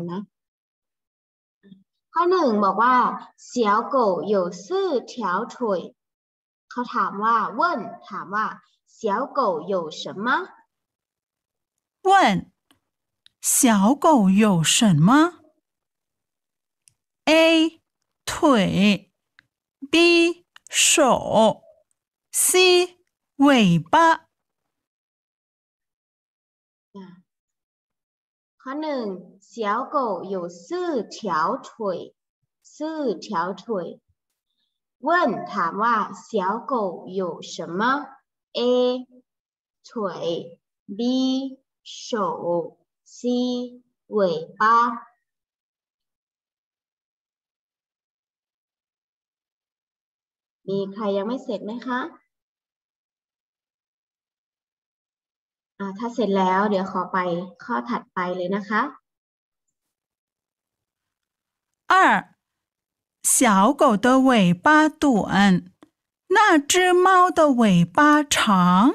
กันนะข้อหนึ่งบอกว่า小狗有四条腿เขาถามว่า问ถามว่า小狗有什么问小狗有什么 A 腿 B 手 C 尾巴ข้อหนึ่ง小狗有四条腿四条腿问ถามว่า小狗有什么 A 腿 B 手 C 尾巴มีใครยังไม่เสร็จไหมคะถ้าเสร็จแล้วเดี๋ยวขอไปข้อถัดไปเลยนะคะ 2小狗的尾巴短那只猫的尾巴长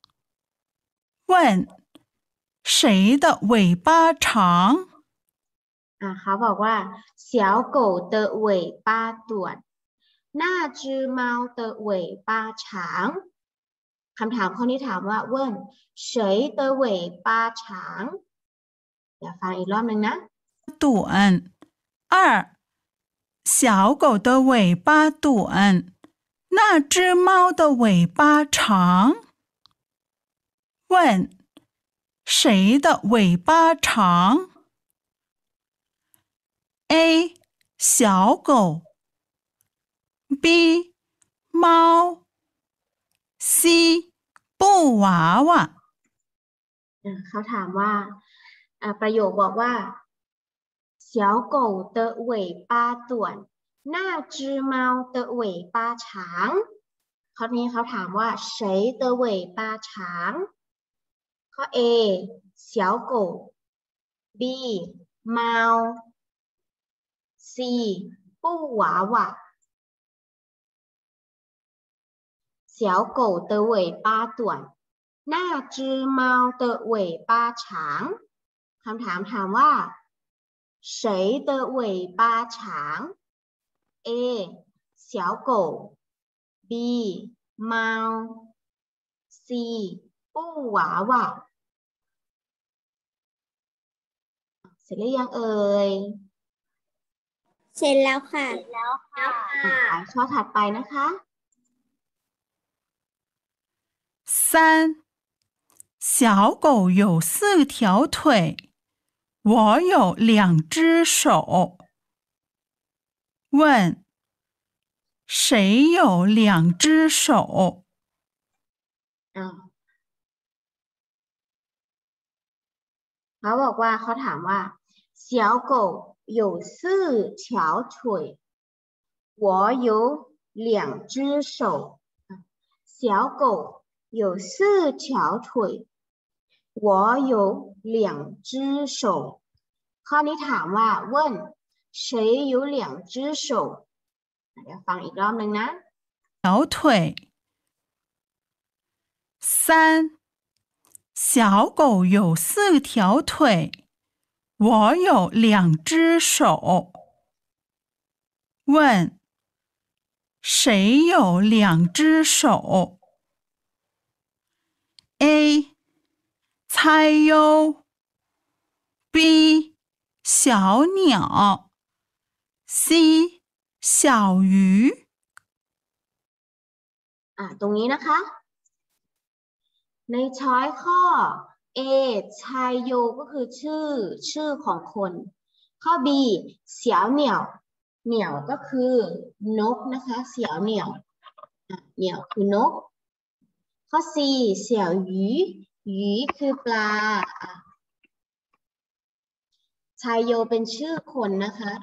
问谁的尾巴长เขาบอกว่า小狗的尾巴短那只猫的尾巴长คำถามข้อนี้ถามว่า问谁的尾巴长เดี๋ยวฟังอีกรอบนึงนะ短2小狗的尾巴短那只猫的尾巴长问谁的尾巴长 A 小狗 B 猫 C 布娃娃เขาถามว่าประโยคบอกว่า小狗的尾巴短那只猫的尾巴长ข้อนี้เขาถามว่า谁的尾巴长ข้อ A 小狗 B 猫 C 布娃娃小狗的尾巴短那只猫的尾巴长คำถามถามว่า谁的尾巴长 A 小狗 B 猫 C 布娃娃เสร็จหรือยังเอ่ยเสร็จแล้วค่ะไปข้อถัดไปนะคะ 3小狗有4条腿我有2只手问谁有2只手เขาบอกว่าเขาถามว่า小狗有4条腿我有2只手小狗有4条腿我有2只手ข้อนี้ถามว่า问谁有2只手เดี๋ยวฟังอีกรอบนึงนะ条腿3小狗有4条腿我有2只手问谁有2只手 A 菜优 B 小鸟 C 小鱼ตรงนี้นะคะในช้อยข้อ A ชายโยก็คือชื่อของคนข้อ B เสียวเหนี่ยวเหนี่ยวก็คือนกนะคะเสียวเหนี่ยวเหนี่ยวคือนกข้อ C เสี่ยวหยีหยีคือปลาชายโยเป็นชื่อคนนะคะ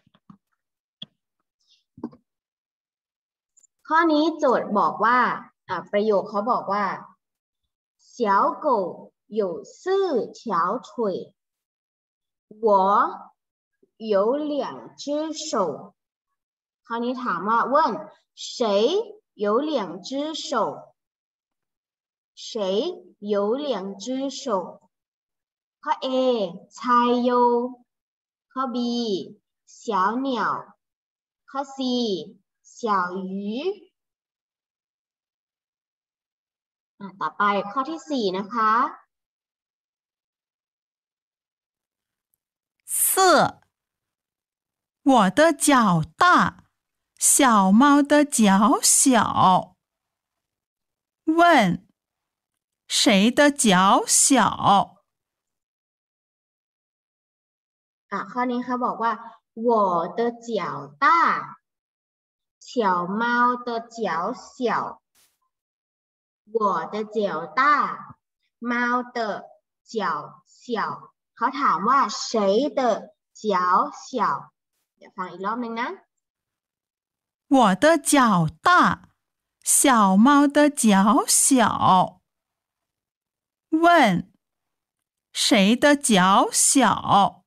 ข้อนี้โจทย์บอกว่าประโยคเขาบอกว่า小狗有4条腿我有2只手ข้อนี้ถามว่า问谁有2只手谁有2只手ข้อ A ชายโยข้อ B 小鸟ข้อ C 小鱼ต่อไปข้อที่ 4 นะคะ 4我的脚大，小猫的脚小。问谁的脚小？ ข้อนี้เขาบอกว่า我的脚大小猫的脚小我的脚大猫的脚小เขาถามว่า谁的脚小เดี๋ยวฟังอีกรอบนึงนะ我的脚大，小猫的脚小。问谁的脚小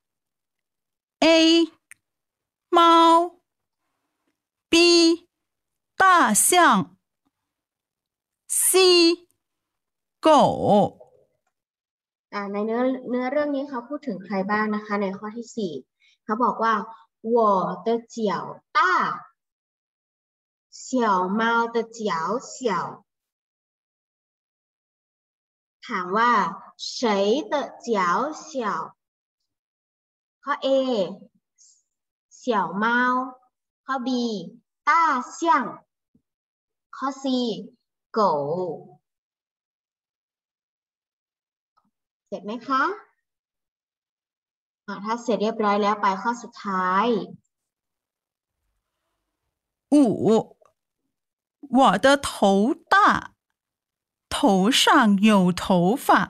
？A. 猫 B. 大象 C. 狗ในเนื้อเรื่องนี้เขาพูดถึงใครบ้างนะคะในข้อที่ 4เขาบอกว่า我的脚大小猫的脚小ถามว่า谁的脚小ข้อ A 小猫ข้อ B 大象ข้อ C 狗เสร็จไหมคะถ้าเสร็จเรียบร้อยแล้วไปข้อสุดท้าย 5我的头大，头上有头发。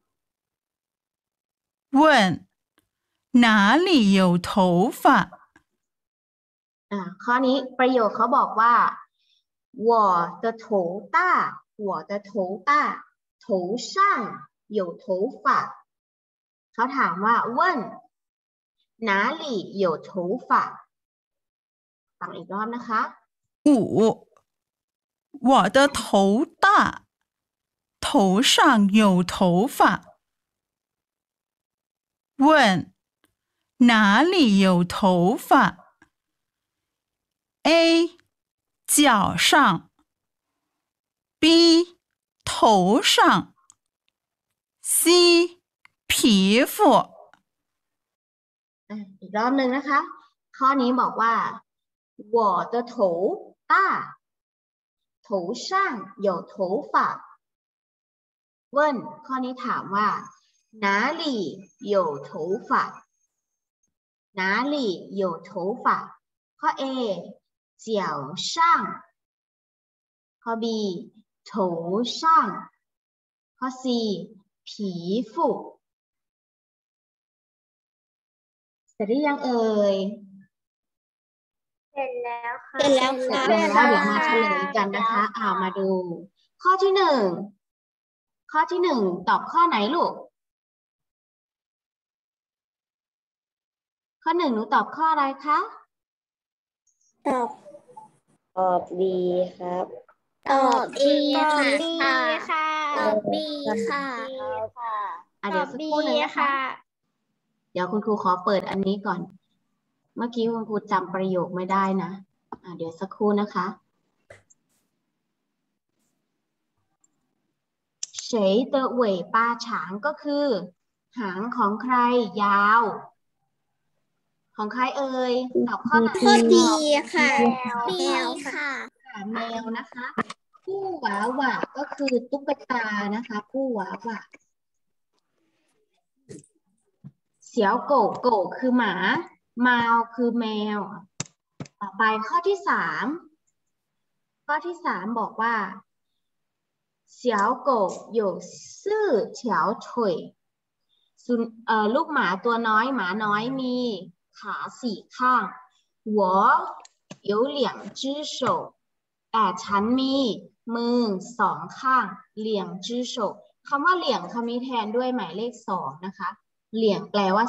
问哪里有头发？ ข้อนี้ประโยคเขาบอกว่า我的头大我的头大头上有头发เขาถามว่า问哪里有头发ฟังอีกรอบนะคะ 5我的头大，头上有头发。问哪里有头发 ？A. 脚上 B. 头上 C. 皮肤อีกรอบหนึ่งนะคะข้อนี้บอกว่า我的头大头上有头发问ข้อนี้ถามว่า哪里有头发哪里有头发ข้อ A 脚上ข้อ B 头上ข้อ C 皮肤เสร็จหรือยังเอ่ยเสร็จแล้วค่ะเสร็จแล้วเดี๋ยวมาเฉลยกันนะคะมาดูข้อที่ 1ข้อที่ 1ตอบข้อไหนลูกข้อ 1หนูตอบข้ออะไรคะตอบ B ครับตอบ B ค่ะตอบ B ค่ะเดี๋ยวสักครู่หนึ่งนะคะเดี๋ยวคุณครูขอเปิดอันนี้ก่อนเมื่อกี้คุณครูจำประโยคไม่ได้นะเดี๋ยวสักครู่นะคะ谁的尾巴长ก็คือหางของใครยาวของใครเอ่ยตอบข้อไหนข้อ D ค่ะแมวค่ะแมวนะคะผู้หวาหวาก็คือตุ๊กตานะคะผู้หวาหวาเสียวโก่โก่คือหมาแมวคือแมวต่อไปข้อที่ 3ข้อที่ 3บอกว่า小狗有4条腿ลูกหมาตัวน้อยหมาน้อยมีขา4ข้าง我有2只手แต่ฉันมีมือ2ข้าง2只手คำว่าเหลี่ยงคำนี้แทนด้วยหมายเลข2นะคะเหลี่ยงแปลว่า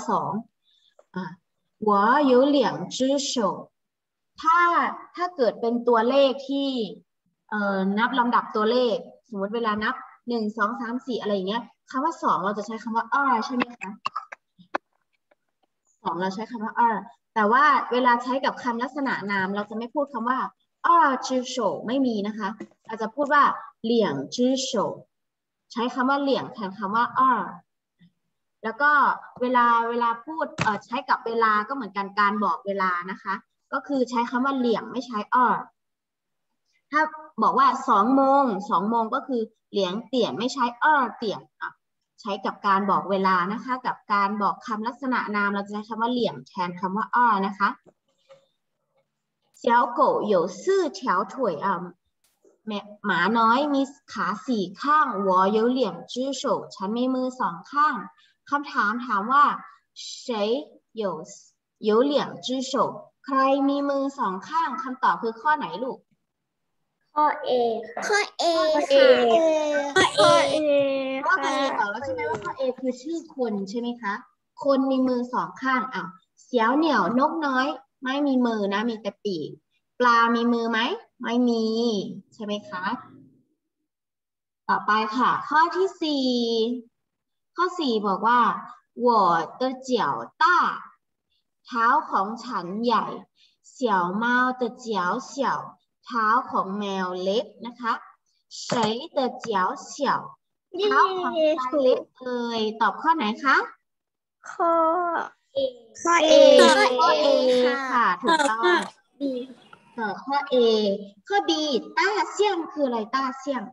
2我有2只手ถ้าเกิดเป็นตัวเลขที่นับลำดับตัวเลขสมมติเวลานับ1 2 3 4อะไรอย่างเงี้ยคำว่า2เราจะใช้คำว่าใช่ไหมคะ 2เราใช้คำว่าแต่ว่าเวลาใช้กับคำลักษณะนามเราจะไม่พูดคำว่าจื้อโฉไม่มีนะคะเราจะพูดว่าเหลี่ยงจื้อโฉใช้คำว่าเหลี่ยงแทนคำว่าแล้วก็เวลาพูดใช้กับเวลาก็เหมือนกันการบอกเวลานะคะก็คือใช้คำว่าเหลี่ยงไม่ใช้ถ้าบอกว่า2 โมงก็คือเหลียงเตี่ยนไม่ใช้เตี่ยนใช้กับการบอกเวลานะคะกับการบอกคำลักษณะนามเราจะใช้คำว่าเหลี่ยงแทนคำว่านะคะ小狗有4条腿หมาน้อยมีขา4 ข้าง我有2只手ฉันมีมือ2 ข้างคำถามว่า谁有2只手ใครมีมือ2 ข้างคำตอบคือข้อไหนลูกข้อ A ข้อ A ค่ะข้อ A ข้อ A บอกแล้วใช่ไหมว่าข้อ A คือชื่อคนใช่ไหมคะคนมีมือ2 ข้างเสียวเหนี่ยวนกน้อยไม่มีมือนะมีแต่ปีกปลามีมือไหมไม่มีใช่ไหมคะต่อไปค่ะข้อที่4ข้อ4บอกว่า我的脚大เท้าของฉันใหญ่เสี่ยวเมา的脚小เท้าของแมวเล็กนะคะ谁的脚小เท้าของใครเล็กเอ่ยตอบข้อไหนคะข้อ A ข้อ A ข้อ A ค่ะถูกต้องข้อ A ข้อ B ต้าเสี่ยงคืออะไรต้าเสี่ยง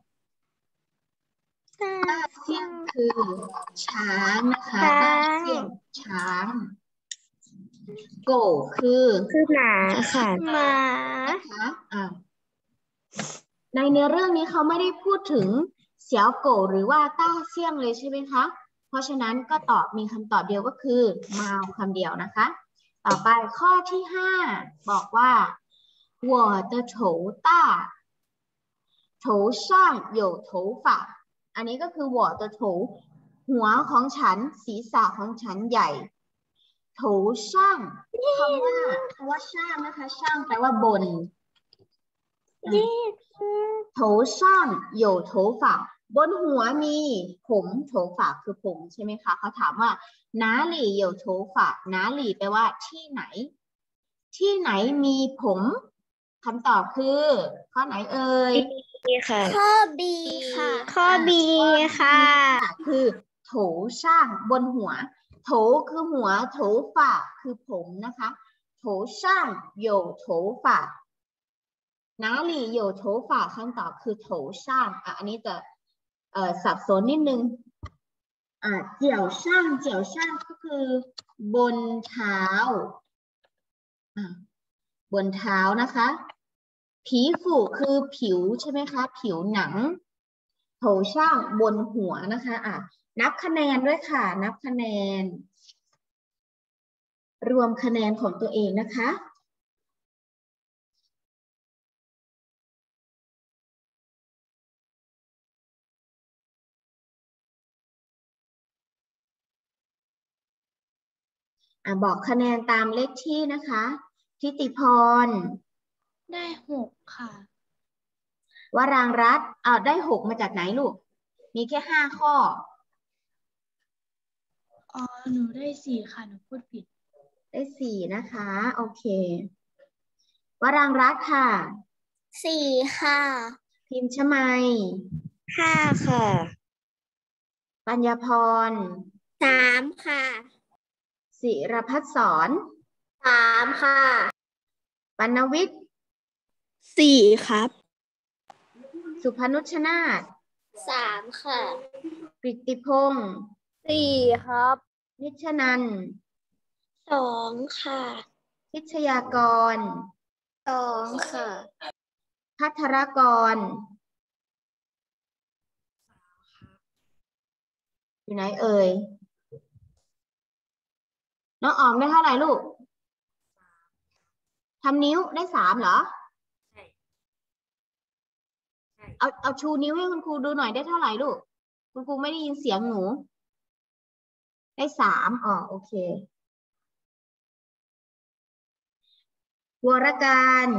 ต้าเสี่ยงคือช้างนะคะต้าเสี่ยงช้างโกคือหมาค่ะหมานะคะในเนื้อเรื่องนี้เขาไม่ได้พูดถึงเสี่ยวโกหรือว่าต้าเสี่ยงเลยใช่ไหมคะเพราะฉะนั้นก็มีคำตอบเดียวก็คือมาคำเดียวนะคะต่อไปข้อที่5บอกว่า我的头大头上有头发อันนี้ก็คือ我的头หัวของฉันศีรษะของฉันใหญ่โถช่างคำว่าช่างนะคะช่างแปลว่าบนโถช่าง有头发บนหัวมีผมโถฝาคือผมใช่ไหมคะเขาถามว่า哪里有头发哪里แปลว่าที่ไหนที่ไหนมีผมคำตอบคือข้อไหนเอ่ยข้อ B ค่ะข้อ B ค่ะคือโถช่างบนหัวโถคือหัวโถฝาคือผมนะคะโถช่าง有头发哪里有头发คำตอบคือโถช่างอันนี้จะสับสนนิดนึงเจียวช่างก็คือบนเท้าบนเท้านะคะผีฝูคือผิวใช่ไหมคะผิวหนังโถช่างบนหัวนะคะนับคะแนนด้วยค่ะนับคะแนนรวมคะแนนของตัวเองนะคะบอกคะแนนตามเลขที่นะคะทิติพรได้6ค่ะวรางรัตน์ได้6มาจากไหนลูกมีแค่5 ข้อหนูได้4ค่ะหนูพูดผิดได้4นะคะโอเควรางรัตน์ค่ะ 4ค่ะพิมพ์ชมัย 5ค่ะปัญญาพร 3ค่ะศิรพัฒน์สอน 3ค่ะปณวิทย์ 4ครับสุพนุชนาถ 3ค่ะกฤติพงศ์ 4ครับนิชนันท์ 2ค่ะพิชยากร 2ค่ะภัทรกรอยู่ไหนเอ่ยน้องออมได้เท่าไหร่ลูกทำนิ้วได้3เหรอเอาชูนิ้วให้คุณครูดูหน่อยได้เท่าไหร่ลูกคุณครูไม่ได้ยินเสียงหนูได้3โอเควรการ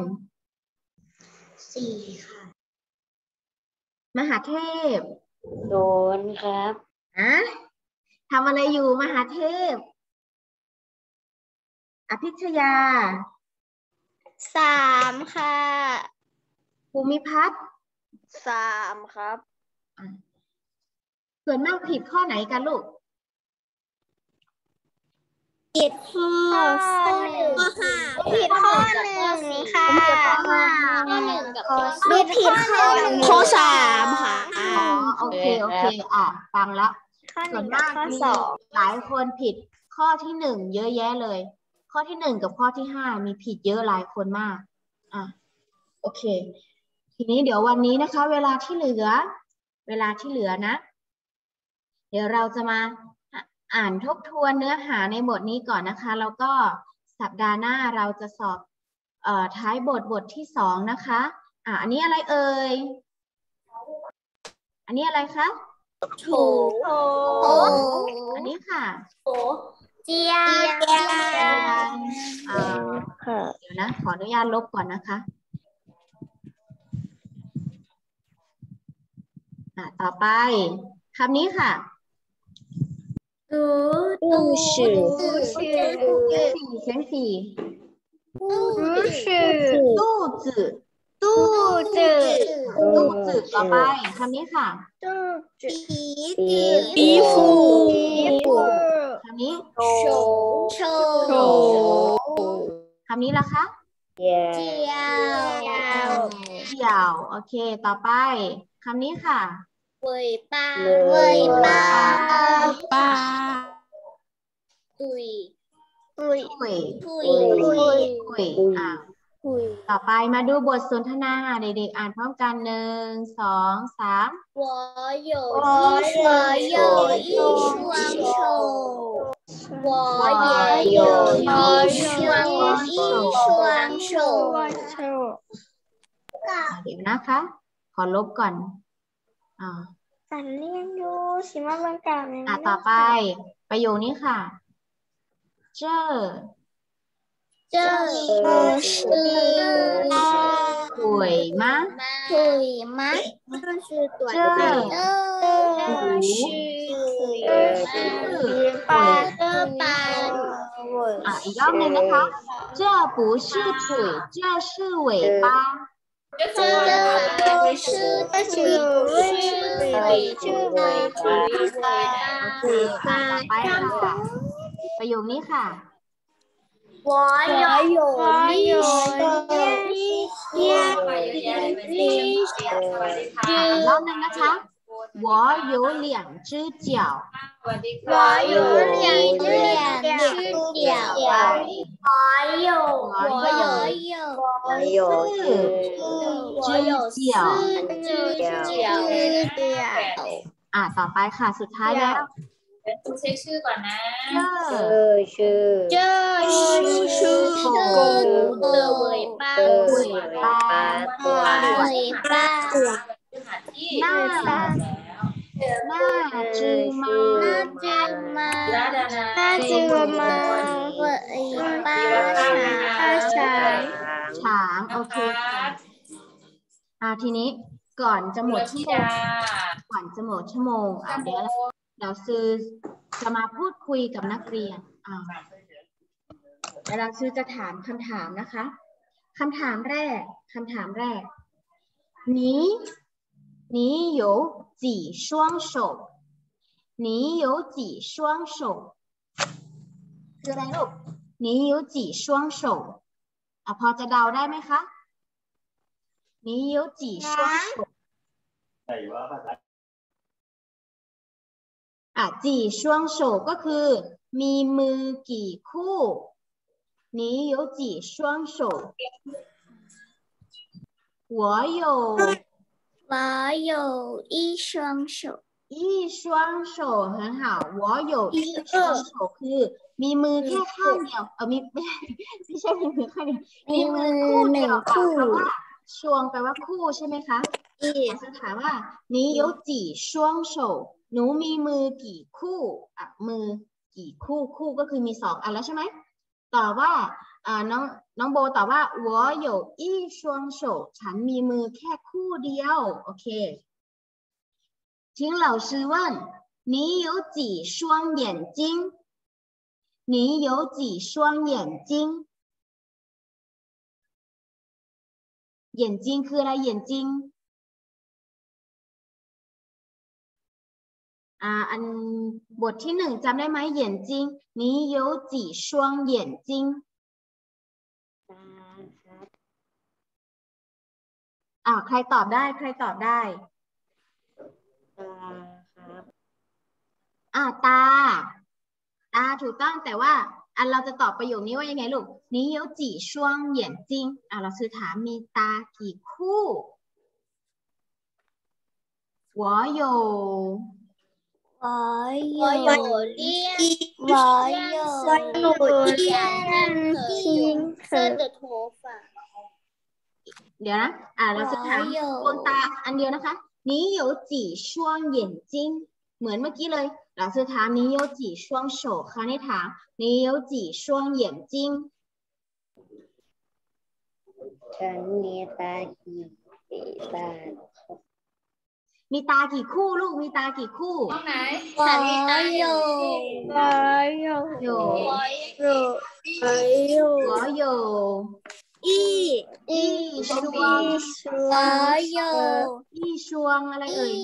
4ค่ะมหาเทพโดนครับทำอะไรอยู่มหาเทพอภิชยา 3 ค่ะภูมิพัฒน์ 3 ครับส่วนมากผิดข้อไหนกันลูกผิดข้อ 1 ค่ะผิดข้อ 1 ค่ะข้อ 1 กับข้อ 2 ผิดข้อ 1 ข้อ 3 ค่ะอ๋อโอเคฟังแล้วส่วนมากมีหลายคนผิดข้อที่ 1เยอะแยะเลย ข้อที่ 1กับข้อที่ 5มีผิดเยอะหลายคนมากโอเคทีนี้เดี๋ยววันนี้นะคะเวลาที่เหลือนะเดี๋ยวเราจะมาอ่านทบทวนเนื้อหาในบทนี้ก่อนนะคะแล้วก็สัปดาห์หน้าเราจะสอบท้ายบทที่ 2นะคะอันนี้อะไรเอ่ยอันนี้อะไรคะโถอันนี้ค่ะเจียเดี๋ยวนะขออนุญาตลบก่อนนะคะต่อไปคำนี้ค่ะตู้ชื่อเสียงสี่ตู้จืดต่อไปคำนี้ค่ะปีฟูคำนี้โชคำนี้ล่ะคะเจียวโอเคต่อไปคำนี้ค่ะเว่ยป้าตุยต่อไปมาดูบทสนทนาเด็กๆอ่านพร้อมกัน1 2 3 我有一双手我也有一双手เดี๋ยวนะคะขอลบก่อนสันเรียนดูสิมาบางกล่าวต่อไปประโยคนี้ค่ะ这是腿吗这是短腿อีกรอบหนึ่งนะคะ这不是腿这是尾巴ประโยคนี้ค่ะ我有一รอบหนึ่งนะคะ我有2只脚我有2只脚ต่อไปค่ะสุดท้ายแล้วเช็คชื่อก่อนนะชื่อ的尾巴那只猫尾巴ช้างโอเคทีนี้ก่อนจะหมดชั่วโมงเดี๋ยวซื้อจะมาพูดคุยกับนักเรียนแล้วเราซื้อจะถามคำถามนะคะคำถามแรก你有几双手คืออะไรลูก你有几双手พอจะเดาได้ไหมคะ你有几双手几双手ก็คือมีมือกี่คู่你有几双手我有一双手很好我有一双手คือมีมือแค่ข้างเดียวไม่ใช่มีมือข้างเดียวมีมือคู่เดียวเพราะว่าช่วงแปลว่าคู่ใช่ไหมคะจะถามว่า你有几双手หนูมีมือกี่คู่มือกี่คู่ก็คือมี2 อันแล้วใช่ไหมตอบว่าน้องโบตอบว่า我有一双手ฉันมีมือแค่คู่เดียวโอเค听老师问你有几双眼睛你有几双眼睛眼睛คืออะไร眼睛อันบทที่1จำได้ไหม眼睛你有几双眼睛ใครตอบได้ใครตอบได้ตาถูกต้องแต่ว่าเราจะตอบประโยคนี้ว่ายังไงลูก你有几双眼睛เราคือถามมีตากี่คู่我有เดี๋ยวนะเราจะถามดวงตาอันเดียวนะคะ你有几双眼睛เหมือนเมื่อกี้เลยเราจะถาม你有几双手คราวนี้ถาม你有几双眼睛ฉันมีตากี่ตามีตากี่คู่ลูกมีตากี่คู่ห้องไหนฉันมีตาอยู่我有一双อะไรเอ่ย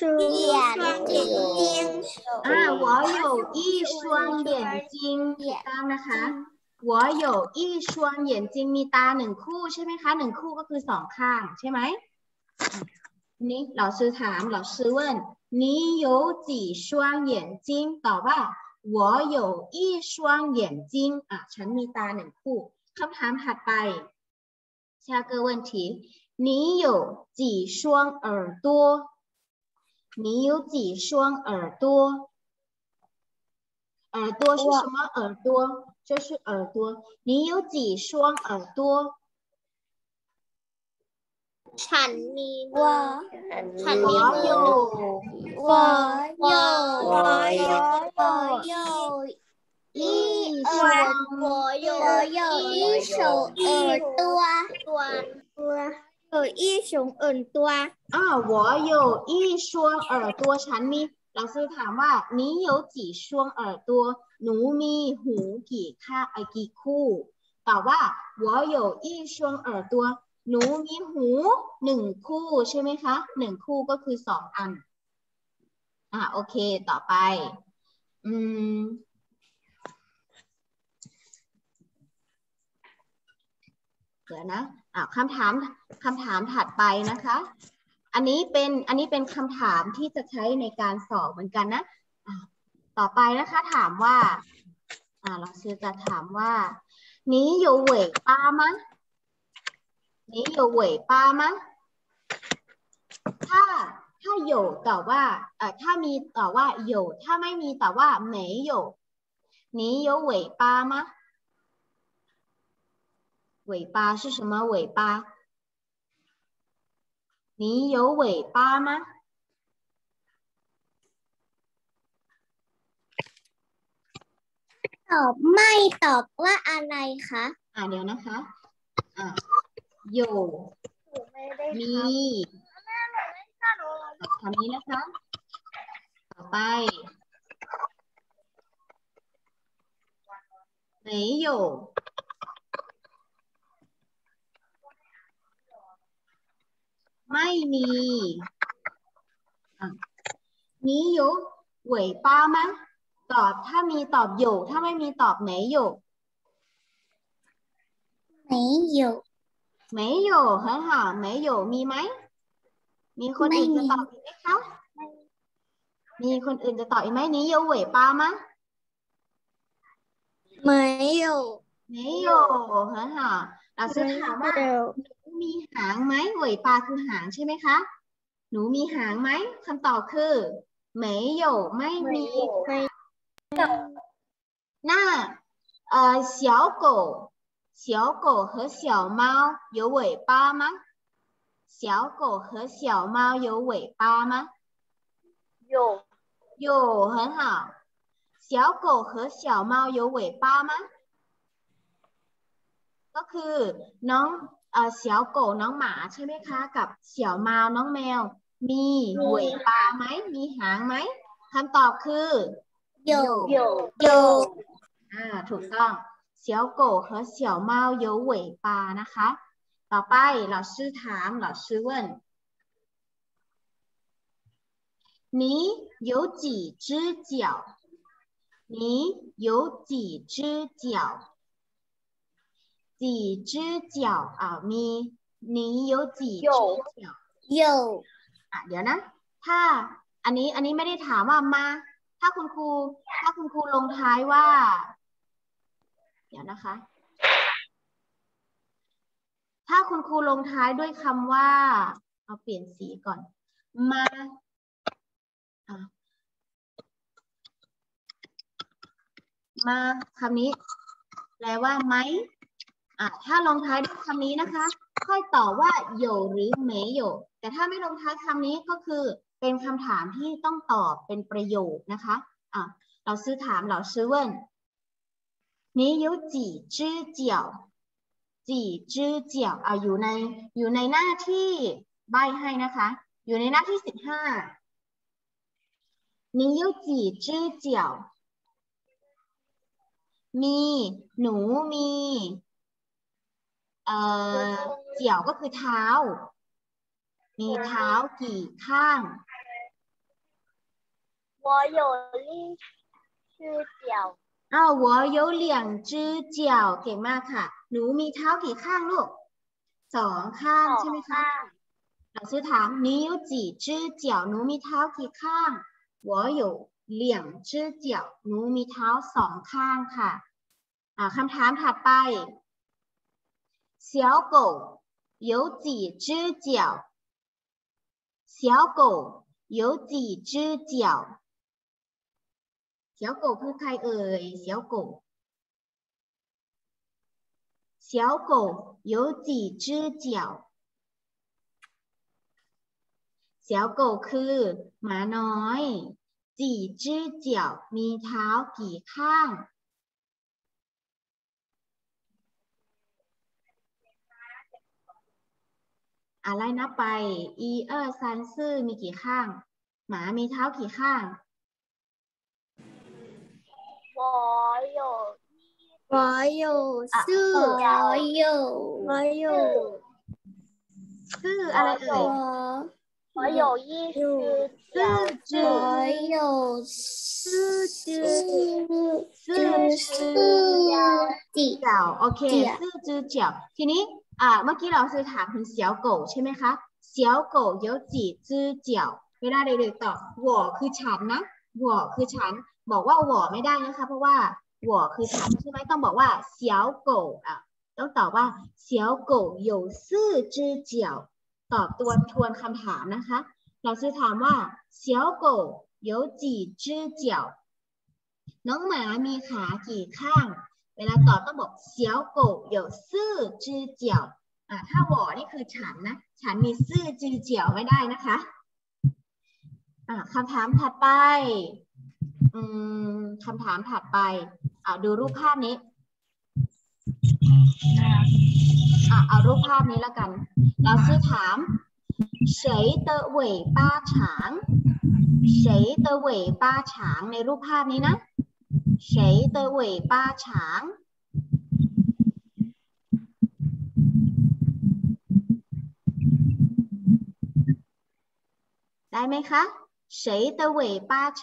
我有一双眼睛ถูกต้องนะคะ我有一双眼睛มีตา1คู่ใช่ไหมคะ1คู่ก็คือ2ข้างใช่ไหมนี่老师ถาม老师问你有几双眼睛ตอบว่า我有一双眼睛ฉันมีตา1คู่คำถามถัดไป下个问题你有几双耳朵你有几双耳朵耳朵是什么耳朵这是耳朵你有几双耳朵ฉันมี我有一双耳朵ฉันมีเราซื้อถามว่า你有几双耳朵หนูมีหูกี่คู่ตอบว่า我有一双耳朵หนูมีหู1คู่ใช่ไหมคะ1คู่ก็คือ2อันโอเคต่อไปเดี๋ยวนะคำถามถัดไปนะคะอันนี้เป็นคำถามที่จะใช้ในการสอบเหมือนกันนะต่อไปนะคะถามว่าเราจะถามว่า你有尾巴吗你有尾巴吗ถ้า有ตอบว่าถ้ามีตอบว่า有ถ้าไม่มีตอบว่า没有你有尾巴吗尾巴是什么尾巴你有尾巴吗ตอบไม่ตอบว่าอะไรคะเดี๋ยวนะคะ有มีคำนี้นะคะต่อไป没有ไม่มี你有尾巴吗ตอบถ้ามีตอบ有ถ้าไม่มีตอบ没有没有很好没有มีไหมมีคนอื่นจะตอบอีกไหมคะมีคนอื่นจะตอบอีกไหม你有尾巴吗没有很好เราจะถามว่าหนูมีหางไหม尾巴คือหางใช่ไหมคะหนูมีหางไหมคำตอบคือ没有ไม่มี小狗和小猫有尾巴吗小狗和小猫有尾巴吗有很好小狗和小猫有尾巴吗ก็คือน้อง小狗น้องหมาใช่ไหมคะกับ小猫น้องแมวมี尾巴ไหมมีหางไหมคำตอบคือ有ถูกต้องเสี่ยวโก่和小猫有尾巴นะคะต่อไป老师ถาม老师问你有几只脚你有几只脚几只脚มี你有几只脚有เดี๋ยวนะถ้าอันนี้ไม่ได้ถามว่ามาถ้าคุณครูลงท้ายว่าเดี๋ยวนะคะถ้าคุณครูลงท้ายด้วยคำว่าเอาเปลี่ยนสีก่อนมาคำนี้แปลว่าไหมถ้าลงท้ายด้วยคำนี้นะคะค่อยตอบว่าโยหรือเมโยแต่ถ้าไม่ลงท้ายคำนี้ก็คือเป็นคำถามที่ต้องตอบเป็นประโยคนะคะเราซื้อถามเราซื้อ问你有几只脚几只脚อยู่ในหน้าที่ใบให้นะคะอยู่ในหน้าที่15你有几只脚มีหนูมีเจียวก็คือเท้ามีเท้ากี่ข้าง我有一只脚我有两只脚เก่งมากค่ะหนูมีเท้ากี่ข้างลูก2ข้างใช่ไหมคะเราซื้อถาม你有几只脚หนูมีเท้ากี่ข้าง我有两只脚หนูมีเท้า2ข้างค่ะคำถามถัดไป小狗有几只脚小狗有几只脚小狗คือใครเอ่ย小狗小狗有几只脚小狗คือหมาน้อย几只脚มีเท้ากี่ข้างอะไรนับไป1 2 3 4มีกี่ข้างหมามีเท้ากี่ข้าง我有4 อะไรเอ่ย我有一只 4只脚โอเค4只脚ทีนี้เมื่อกี้เราคือถามถึงเสี่ยวโก่ใช่ไหมคะเสี่ยวโก่有几只脚เวลาเด็กๆตอบ我คือฉันนะ我คือฉันบอกว่า我ไม่ได้นะคะเพราะว่า我คือฉันใช่ไหมต้องบอกว่าเสี่ยวโก่ต้องตอบว่าเสี่ยวโก่有4只脚ตอบทวนคำถามนะคะเราคือถามว่าเสี่ยวโก่有几只脚น้องหมามีขากี่ข้างเวลาตอบต้องบอกเสี่ยวโก่有4只脚ถ้า我นี่คือฉันนะฉันมี4只脚ไม่ได้นะคะคำถามถัดไปคำถามถัดไปดูรูปภาพนี้เอารูปภาพนี้แล้วกันเราซื้อถาม谁的尾巴长谁的尾巴长ในรูปภาพนี้นะ谁的尾巴长ได้ไหมคะ谁的尾巴长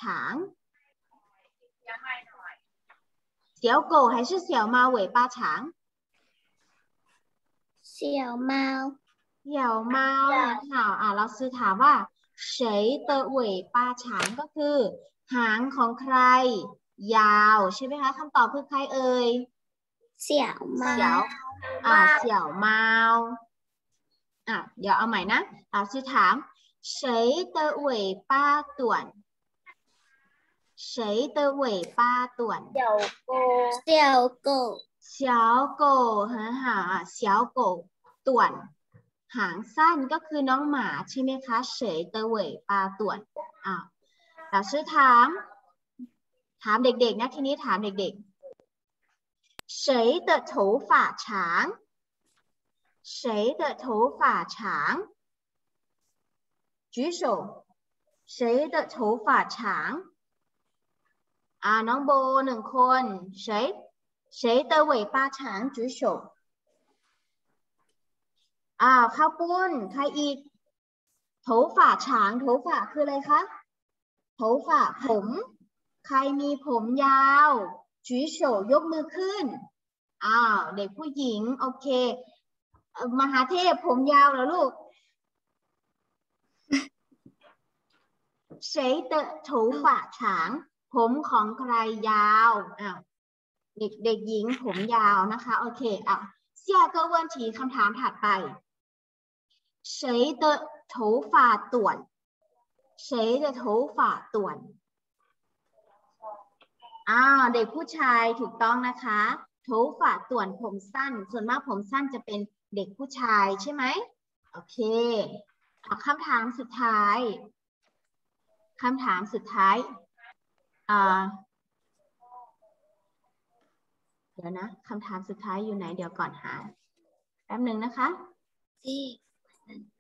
小狗还是小猫尾巴长小猫เราซื้อถามว่า谁的尾巴长ก็คือหางของใครยาวใช่ไหมคะคำตอบคือใครเอ่ย小猫小猫เดี๋ยวเอาใหม่นะเราซื้อถาม谁的尾巴短谁的尾巴短小狗很好小狗短หางสั้นก็คือน้องหมาใช่ไหมคะ谁的尾巴短เราชื่อถามเด็กๆนะทีนี้ถามเด็กๆ谁的头发长谁的头发长举手谁的头发长น้องโบ1 คน谁的尾巴长举手ข้าวปุ้นใครอีกโถฝ่าฉางโถฝ่าคืออะไรคะโถฝ่าผมใครมีผมยาว举手ยกมือขึ้นเด็กผู้หญิงโอเคมหาเทพผมยาวเหรอลูก谁的头发长ผมของใครยาวเด็กหญิงผมยาวนะคะโอเค下个问题คำถามถัดไป谁的头发短谁的头发短เด็กผู้ชายถูกต้องนะคะโถฝ่าต่วนผมสั้นส่วนมากผมสั้นจะเป็นเด็กผู้ชายใช่ไหมโอเคคำถามสุดท้ายเดี๋ยวนะคำถามสุดท้ายอยู่ไหนเดี๋ยวก่อนหาแป๊บหนึ่งนะคะ